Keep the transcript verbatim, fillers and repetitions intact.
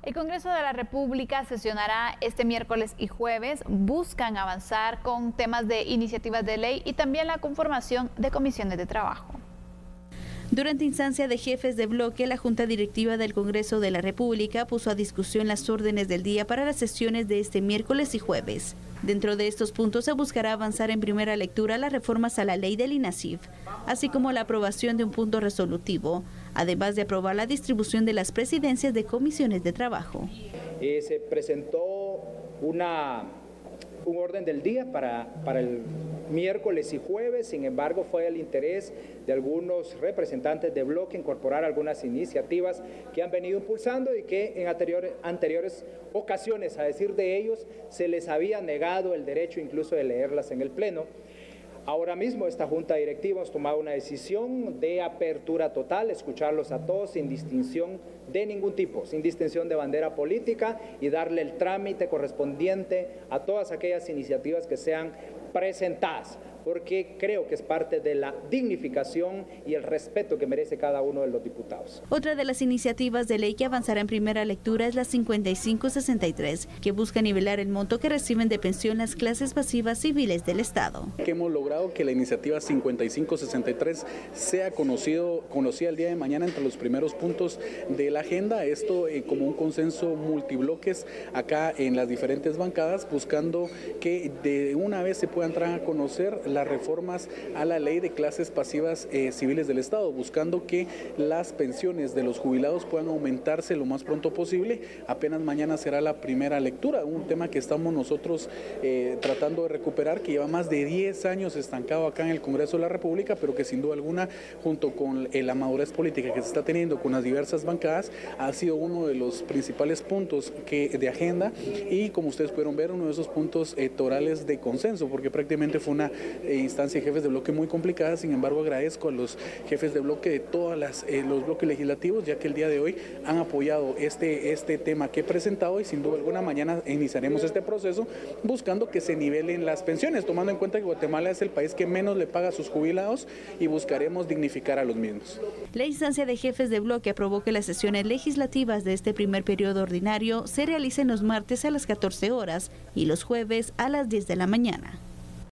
El Congreso de la República sesionará este miércoles y jueves. Buscan avanzar con temas de iniciativas de ley y también la conformación de comisiones de trabajo. Durante instancia de jefes de bloque, la Junta Directiva del Congreso de la República puso a discusión las órdenes del día para las sesiones de este miércoles y jueves. Dentro de estos puntos se buscará avanzar en primera lectura las reformas a la ley del INASIF, así como la aprobación de un punto resolutivo, además de aprobar la distribución de las presidencias de comisiones de trabajo. Eh, se presentó una, un orden del día para, para el miércoles y jueves, sin embargo fue el interés de algunos representantes de bloque incorporar algunas iniciativas que han venido impulsando y que en anteriores, anteriores ocasiones, a decir de ellos, se les había negado el derecho incluso de leerlas en el Pleno. Ahora mismo esta Junta Directiva hemos tomado una decisión de apertura total, escucharlos a todos sin distinción de ningún tipo, sin distinción de bandera política y darle el trámite correspondiente a todas aquellas iniciativas que sean presentadas, porque creo que es parte de la dignificación y el respeto que merece cada uno de los diputados. Otra de las iniciativas de ley que avanzará en primera lectura es la cincuenta y cinco sesenta y tres, que busca nivelar el monto que reciben de pensión las clases pasivas civiles del Estado. Que hemos logrado que la iniciativa cincuenta y cinco sesenta y tres sea conocido, conocida el día de mañana entre los primeros puntos de la agenda, esto eh, como un consenso multibloques acá en las diferentes bancadas, buscando que de una vez se pueda entrar a conocer las reformas a la ley de clases pasivas eh, civiles del Estado, buscando que las pensiones de los jubilados puedan aumentarse lo más pronto posible. Apenas mañana será la primera lectura, un tema que estamos nosotros eh, tratando de recuperar, que lleva más de diez años estancado acá en el Congreso de la República, pero que sin duda alguna, junto con eh, la madurez política que se está teniendo con las diversas bancadas, ha sido uno de los principales puntos que, de agenda y, como ustedes pudieron ver, uno de esos puntos eh, torales de consenso, porque prácticamente fue una eh, instancia de jefes de bloque muy complicada. Sin embargo, agradezco a los jefes de bloque de todos eh, los bloques legislativos, ya que el día de hoy han apoyado este, este tema que he presentado y sin duda alguna mañana iniciaremos este proceso buscando que se nivelen las pensiones, tomando en cuenta que Guatemala es el país que menos le paga a sus jubilados y buscaremos dignificar a los mismos. La instancia de jefes de bloque aprobó que las sesiones legislativas de este primer periodo ordinario se realicen los martes a las catorce horas y los jueves a las diez de la mañana.